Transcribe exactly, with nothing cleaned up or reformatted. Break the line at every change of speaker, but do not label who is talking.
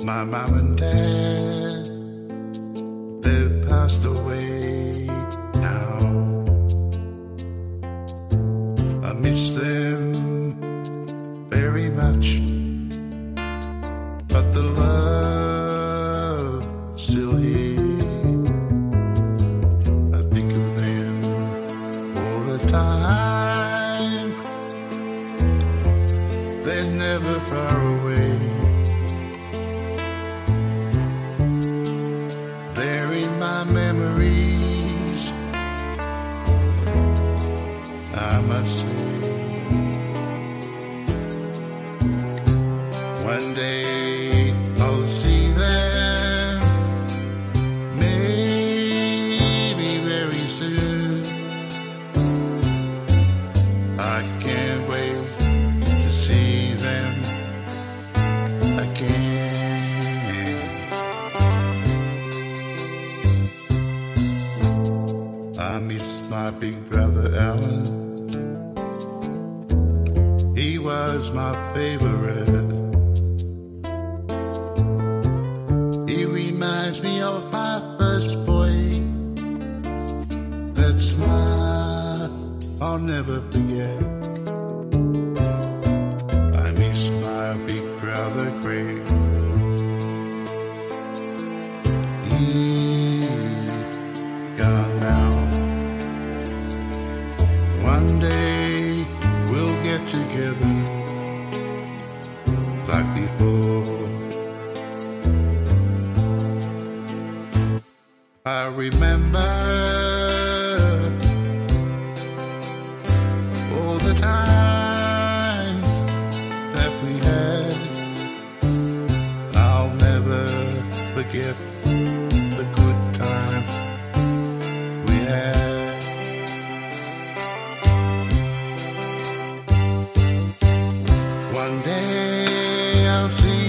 My mom and dad, they've passed away now. I miss them very much, but the love's still here. I think of them all the time. They're never far away. They're in my memories, I must say. One day I'll see them, maybe very soon. I can't wait to see them again. I miss my big brother Alan. He was my favorite. He reminds me of my first boy. That smile I'll never forget. I miss my big brother Craig. He's gone now. One day we'll get together like before. I remember all the times that we had. I'll never forget the good times we had. One day I'll see